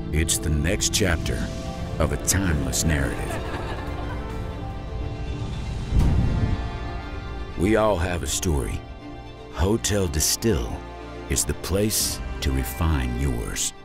It's the next chapter of a timeless narrative. We all have a story. Hotel Distil is the place to refine yours.